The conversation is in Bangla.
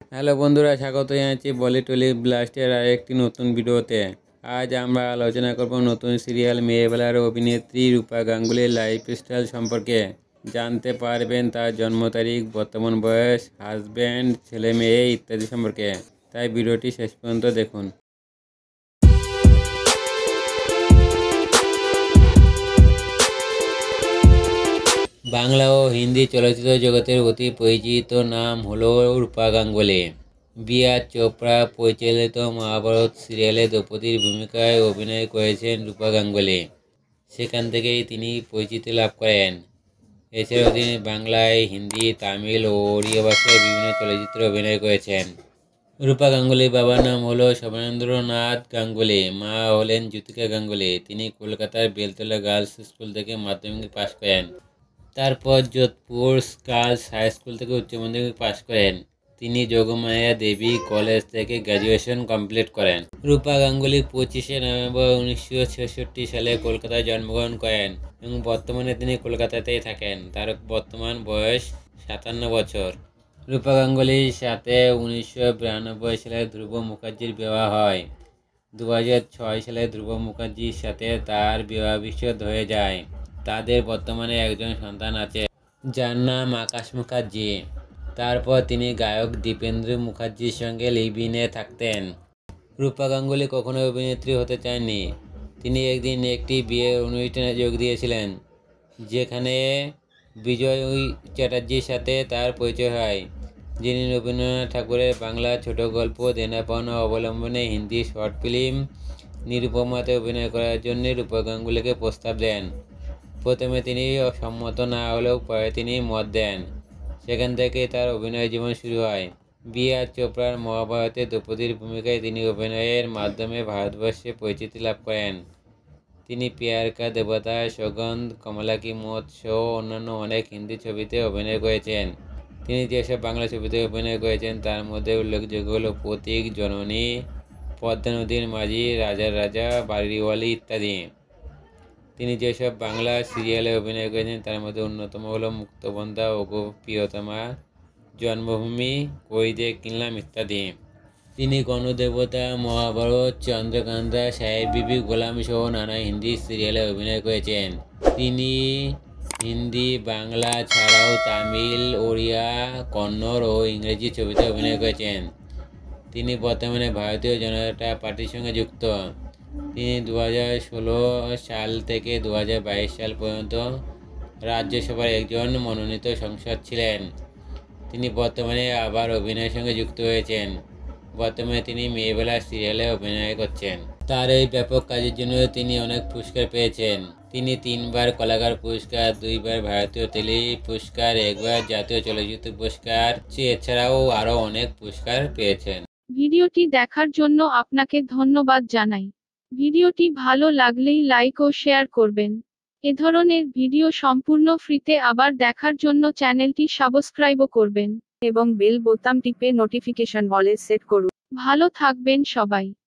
হ্যালো বন্ধুরা, স্বাগত জানাচ্ছি বলিটলি ব্লাস্টের আরেকটি নতুন ভিডিওতে। আজ আমরা আলোচনা করব নতুন সিরিয়াল মেয়েবেলার অভিনেত্রী রূপা গাঙ্গুলির লাইফস্টাইল সম্পর্কে। জানতে পারবেন তার জন্ম তারিখ, বর্তমান বয়স, হাজব্যান্ড, ছেলে মেয়ে ইত্যাদি সম্পর্কে। তাই ভিডিওটি শেষ পর্যন্ত দেখুন। বাংলা ও হিন্দি চলচ্চিত্র জগতের অতি পরিচিত নাম হলো রূপা গাঙ্গুলি। বিয়ার চোপড়া পরিচালিত মহাভারত সিরিয়ালে দ্রৌপদীর ভূমিকায় অভিনয় করেছেন রূপা গাঙ্গুলি। সেখান থেকেই তিনি পরিচিতি লাভ করেন। এছাড়াও তিনি বাংলায়, হিন্দি, তামিল ও ওড়িয়া ভাষায় বিভিন্ন চলচ্চিত্রে অভিনয় করেছেন। রূপা গাঙ্গুলির বাবার নাম হলো শরণেন্দ্রনাথ গাঙ্গুলি, মা হলেন জ্যোতিকা গাঙ্গুলি। তিনি কলকাতার বেলতলা গার্লস স্কুল থেকে মাধ্যমিক পাশ করেন। তারপর যোধপুর গার্লস হাই স্কুল থেকে উচ্চ মাধ্যমিক পাশ করেন। তিনি যোগমায়া দেবী কলেজ থেকে গ্র্যাজুয়েশন কমপ্লিট করেন। রূপা গাঙ্গুলি 25শে নভেম্বর 1966 সালে কলকাতায় জন্মগ্রহণ করেন এবং বর্তমানে তিনি কলকাতাতেই থাকেন। তার বর্তমান বয়স 57 বছর। রূপা গাঙ্গুলির সাথে 1992 সালে ধ্রুব মুখার্জির বিবাহ হয়। 2006 সালে ধ্রুব মুখার্জির সাথে তার বিবাহ বিচ্ছেদ হয়ে যায়। তাদের বর্তমানে একজন সন্তান আছে, যার নাম আকাশ মুখার্জি। তারপর তিনি গায়ক দীপেন্দ্র মুখার্জির সঙ্গে লিভ ইনে থাকতেন। রূপা গাঙ্গুলি কখনো অভিনেত্রী হতে চাননি। তিনি একদিন একটি বিয়ের অনুষ্ঠানে যোগ দিয়েছিলেন, যেখানে বিজয় চ্যাটার্জির সাথে তার পরিচয় হয়, যিনি রবীন্দ্রনাথ ঠাকুরের বাংলা ছোট গল্প দেনা পাওনা অবলম্বনে হিন্দি শর্ট ফিল্ম নিরুপমাতে অভিনয় করার জন্য রূপা গাঙ্গুলিকে প্রস্তাব দেন। প্রথমে তিনি সম্মত না হলেও পরে তিনি মত দেন। সেখান থেকে তার অভিনয় জীবন শুরু হয়। বিয়ার চোপড়ার মহাভারতে দ্রৌপদীর ভূমিকায় তিনি অভিনয়ের মাধ্যমে ভারতবর্ষে পরিচিতি লাভ করেন। তিনি প্যার কা দেবতা, সৌগন্ধ, কমলা কি মৌত সহ অন্যান্য অনেক হিন্দি ছবিতে অভিনয় করেছেন। তিনি যেসব বাংলা ছবিতে অভিনয় করেছেন তার মধ্যে উল্লেখযোগ্য হল প্রতীক, জননী, পদ্মা নদীর মাঝি, রাজার রাজা, বাড়িওয়ালি ইত্যাদি। তিনি যেসব বাংলা সিরিয়ালে অভিনয় করেছেন তার মধ্যে অন্যতম হলো মুক্তবন্ধা, ওগো প্রিয়তমা, জন্মভূমি, কই দিয়ে কিনলাম ইত্যাদি। তিনি গণদেবতা, মহাভারত, চন্দ্রকান্তা, সাহেব বিবি, গোলাম সহ নানা হিন্দি সিরিয়ালে অভিনয় করেছেন। তিনি হিন্দি, বাংলা ছাড়াও তামিল, ওড়িয়া, কন্নড় ও ইংরেজি ছবিতে অভিনয় করেছেন। তিনি বর্তমানে ভারতীয় জনতা পার্টির সঙ্গে যুক্ত। তিনি 2016 সাল থেকে 2022 সাল পর্যন্ত রাজ্যসভার একজন মনোনীত সাংসদ ছিলেন। তিনি বর্তমানে আবার অভিনয়ের সঙ্গে যুক্ত হয়েছেন। বর্তমানে তিনি মেয়েবেলা সিরিয়ালে অভিনয় করছেন। তার এই ব্যাপক কাজের জন্য তিনি অনেক পুরস্কার পেয়েছেন। তিনি 3বার কলাকার পুরস্কার, 2বার ভারতীয় টেলি পুরস্কার, 1বার জাতীয় চলচ্চিত্র পুরস্কার, এছাড়াও আরও অনেক পুরস্কার পেয়েছেন। ভিডিওটি দেখার জন্য আপনাকে ধন্যবাদ জানাই। ভিডিওটি ভালো লাগলেই লাইক ও শেয়ার করবেন। এ ধরনের ভিডিও সম্পূর্ণ ফ্রিতে আবার দেখার জন্য চ্যানেলটি সাবস্ক্রাইবও করবেন এবং বেল বোতাম টিপে নোটিফিকেশন অলে সেট করুন। ভালো থাকবেন সবাই।